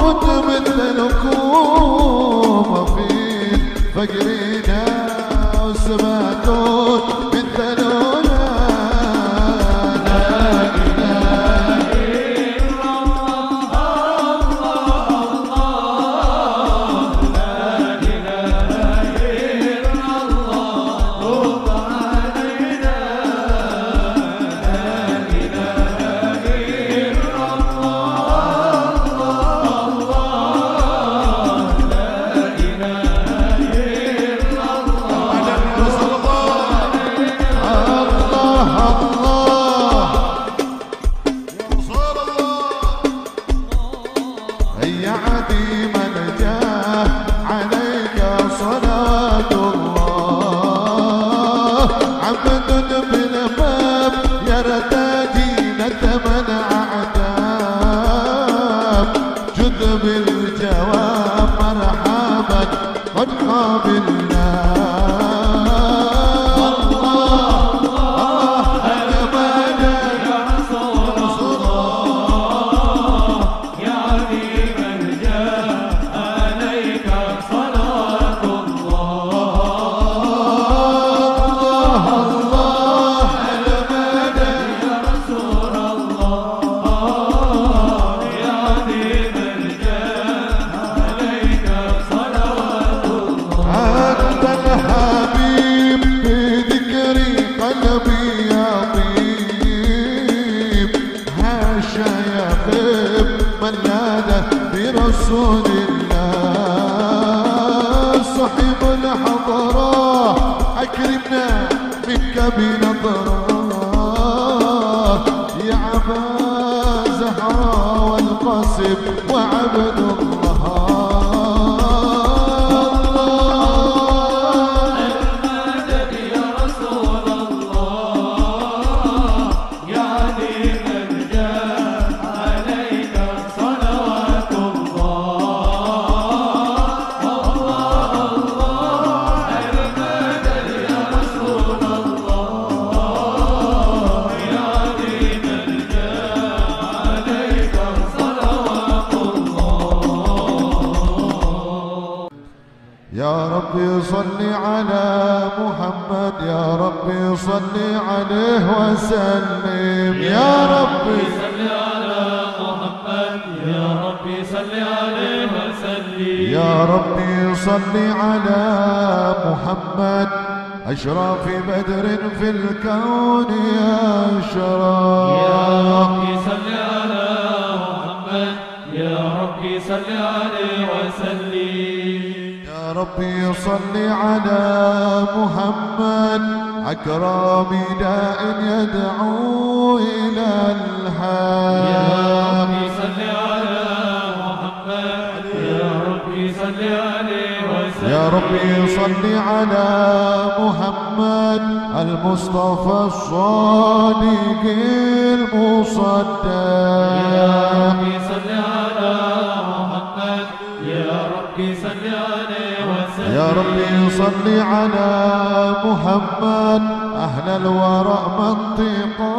موت مثلكم في فقرنا وسمعتون مثلونا. لا إله إلا الله الله لا إله إلا الله رد علينا. لا إله إلا الله الله لا إله إلا الله. يا عديم الجاه عليك صلاة الله. عبد بالباب يرتدي ندما عتاب. جد بالجواب مرحبا قد قابلنا. برسول الله صاحب الحضرة أكرمنا منك بنظرة. يا عبا زهراء والقاسم وعبد الله. المدد يا رسول الله يا عديم الجاه عليك صلوات يا ربي صل على محمد. يا ربي صل عليه وسلم. يا ربي صل على محمد. يا ربي صل عليه وسلم. يا ربي صل على محمد أشرف بدر في الكون يا شرف. يا ربي صل على محمد. يا ربي صل عليه وسلم. يا ربي صل على محمد أكرم داء يدعو إلى الحق. يا ربي صل على محمد. يا ربي صل عليه وسلم. يا ربي صل على محمد المصطفى الصادق المصدق. يا ربي صل على محمد. يا ربي صل عليه وسلم. يا ربي صل على محمد أهل الورى منطقا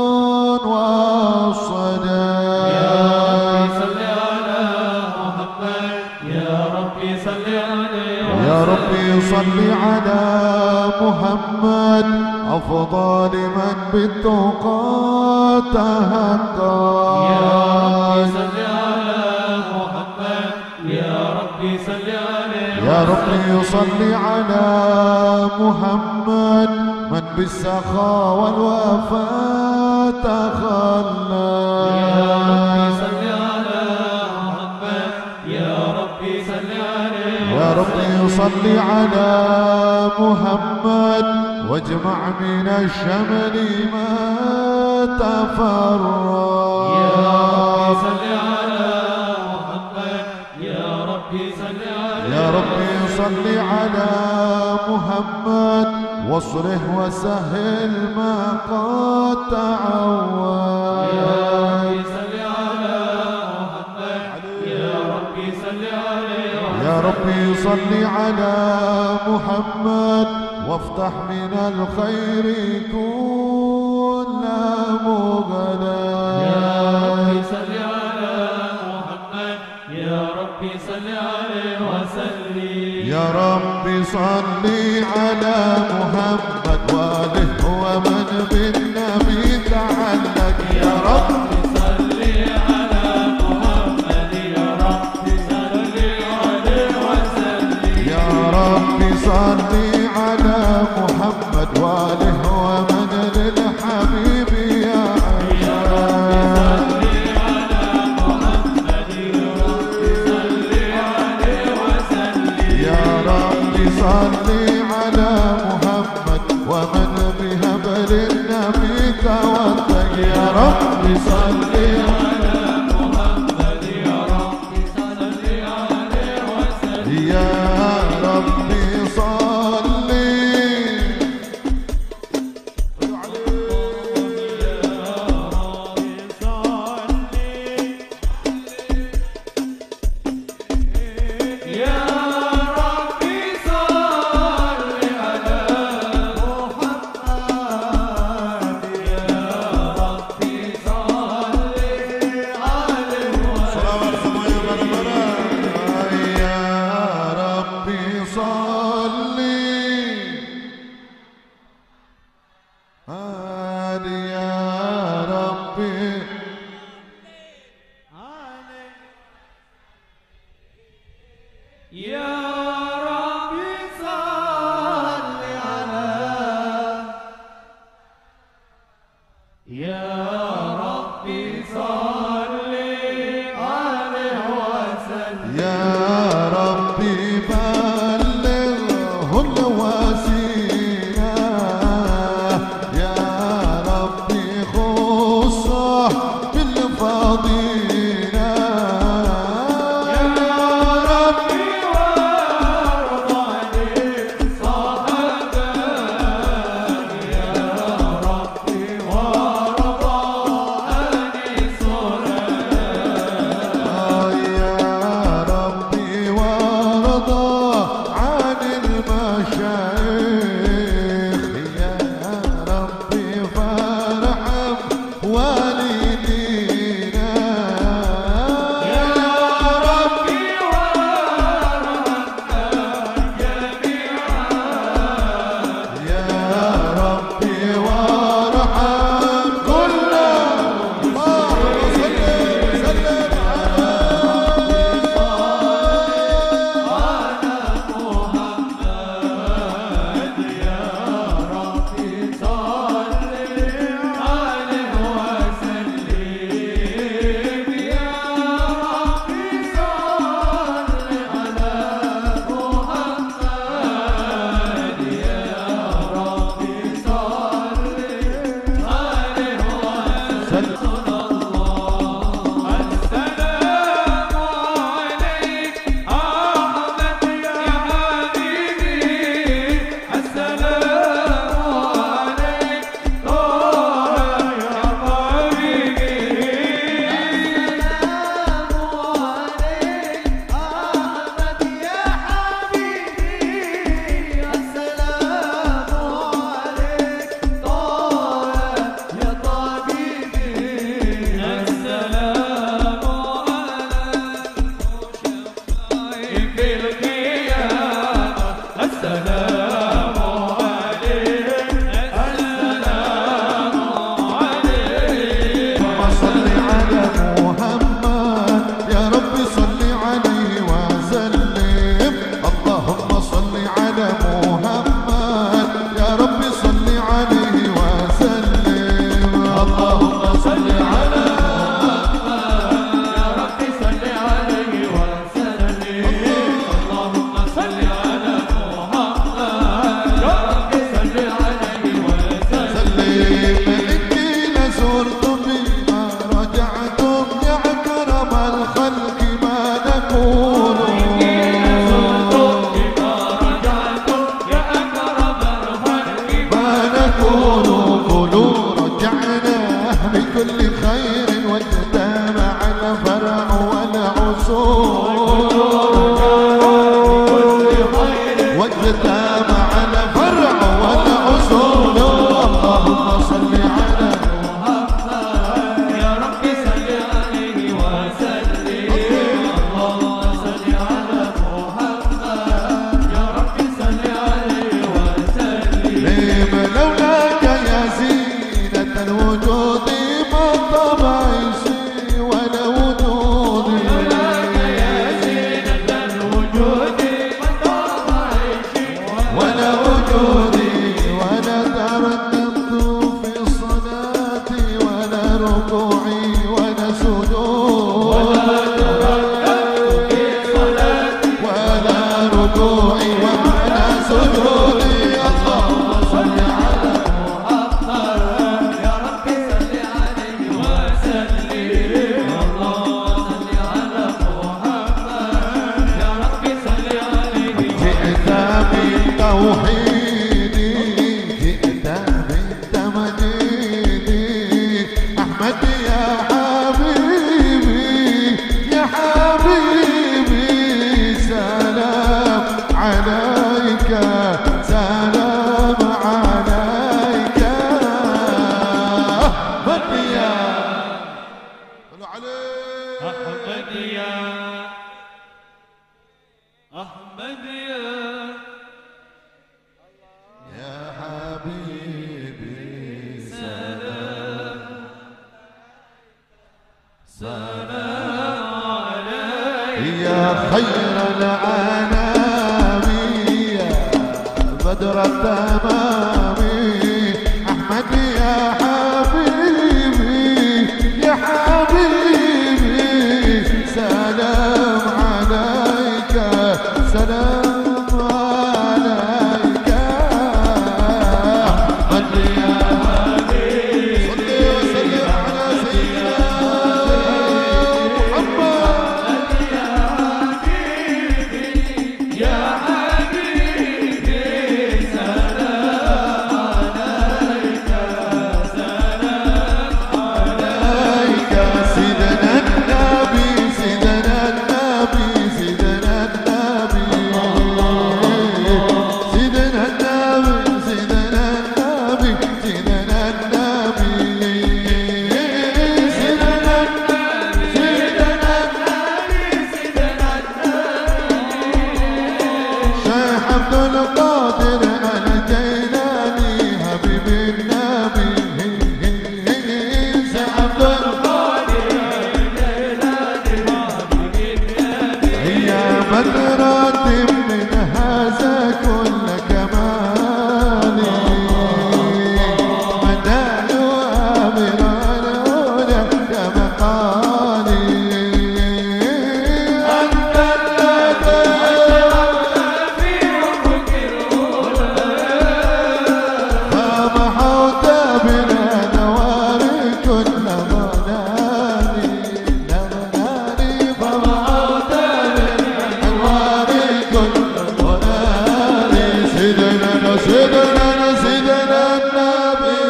والصدى. يا ربي صل على محمد. يا ربي صل عليه وسلم. يا ربي صل على محمد أفضل من بالتقى تهقى. يا ربي صل على محمد. يا ربي صل عليه وسلم. يا ربي صل على محمد من بالسخاء والوفاء تخلى. يا ربي صل على محمد. يا ربي صل عليه وسلم. يا ربي صل على محمد واجمع من الشمل ما تفرق. يا ربي صل على محمد. يا ربي صل عليه. يا ربي صل على محمد واصلح وسهل ما قد تعود. يا ربي صل على محمد. يا ربي صل عليه وسلم. يا ربي صل على محمد وافتح من الخير كل مغنى. يا ربي صل على محمد. يا يا رب صل على محمد يا رب صل عليه وسلم يا رب صل على محمد وآله ومن للحبيب يا صل على محمد ومن بهبل النبي توفى يا رب صل على محمد يا رب صل عليه وسلم يا رب صل ركوعي ولا سجودي ولا ركوعي ولا سجودي. اللهم صل على محمد يا ربي صل عليه وسلم. اللهم صل على محمد يا ربي صل عليه وسلم. جئت بالتوحيد جئت بالتمجيد أحمد يا حبيبي يا حبيبي سلام عليك سلام عليك أحمد يا أحمد يا أحمد يا حبيبي سلام عليك يا خير الأنام يا بدر التمام أحمد يا حبيبي يا حبيبي سلام عليك سلام عليك أحمد يا حبيبي صل وسلم على سيدنا محمد. يا حبيبي سلام عليك سلام عليك سيدنا النبي سيدنا النبي سيدنا النبي سيدنا النبي سيدنا النبي سيدنا النبي سيدنا النبي سيدنا شيخ عبد القادر الجيلاني حبيب النبي شيخ عبد القادر هي بدرة من هذا كل كمالي مدال أمر الهدى كمقالي أنت الذي فمحوت بالأنوار كل مناني مناني فمحوت بالأنوار كل مناني سيدنا سيدنا سيدنا النبي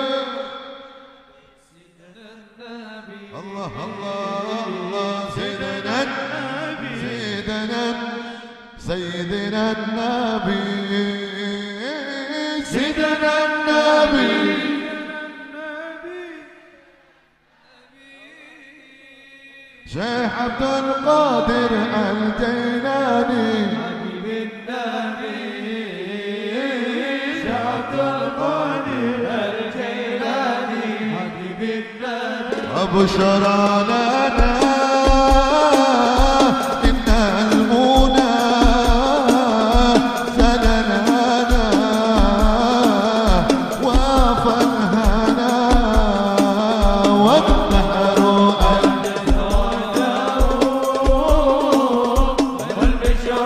الله الله الله سيدنا النبي سيدنا النبي سيدنا النبي شيخ عبد القادر الجيلاني حبيب النبي عبد القادر الجيلاني حبيب النبي أبشر لنا إن المنى زللنا وافى الهنا والبحر والبشر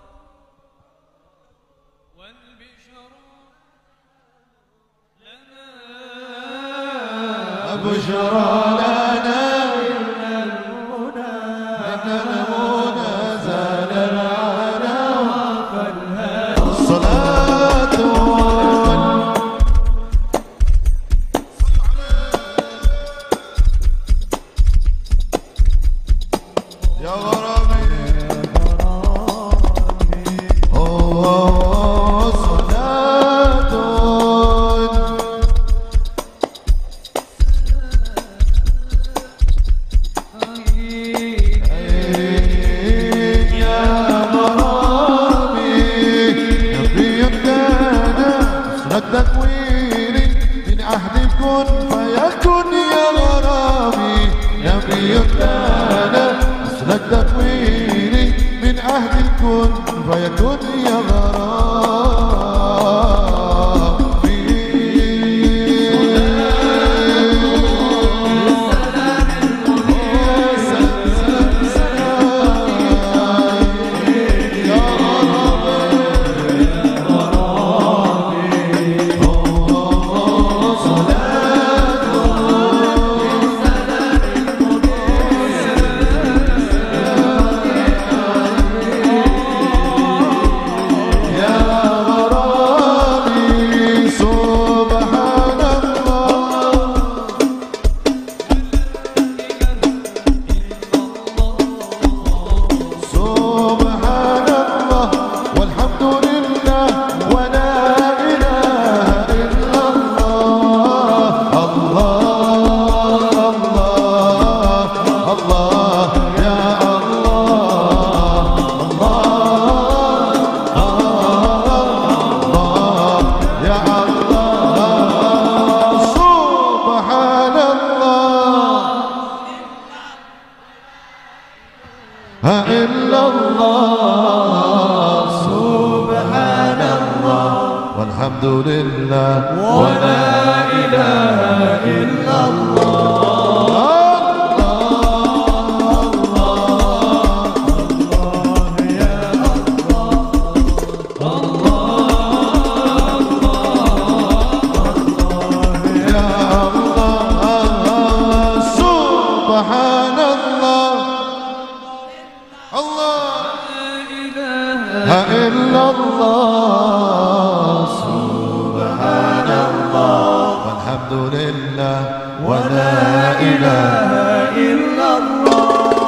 والبشر لنا البشرى لنا إن المنى زال العنا الصلاة يا غرامي صلاة يا غرامي نبي كان حسن التكوين من عهد كن فيكن يا غرامي نبي كان حسن التكوين من عهد كن فيكن يا إلا الله سبحان الله والحمد لله ولا إله إلا الله إلا الله سبحان الله والحمد لله ولا إله إلا الله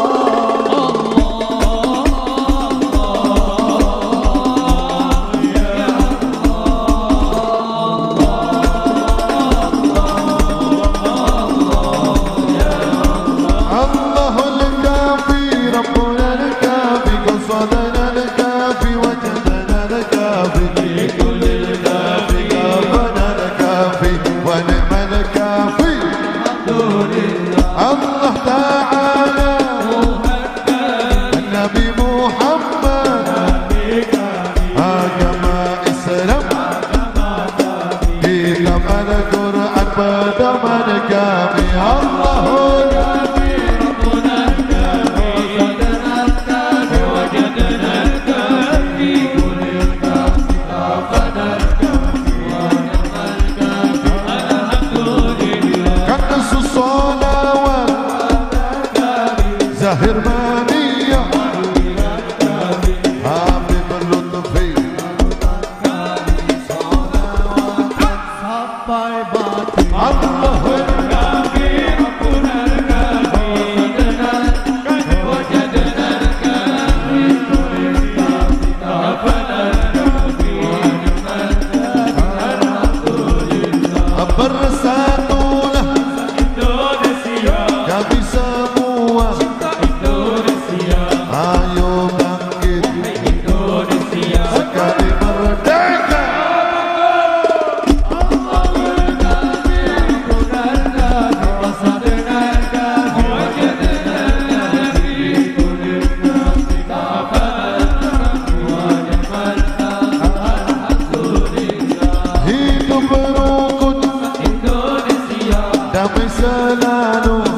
الله الكافي ربنا الكافي قصدنا الكافي وجدنا الكافي لكل الكافي كافنا الكافي ونعم الكافي الحمد لله الله تعالى النبي محمد كما اسلم في كما القرآن بدم الكافي الله زاهر مانية حبيب اللطفي الله الكافي ربنا الكافي وجدنا الكافي ربنا الكافي الحمد لله أبر ساتونا كافي سموه ayo bangkit Indonesia sekali merdeka Allah berkafir benarkah rasa dengarkah wajadna nabi kulitna alhamdulillah hidup berukut Indonesia damai selalu